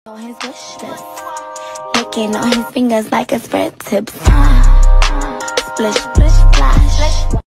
On his wish list, licking on his fingers like a spread tips. Splish, splish, splash.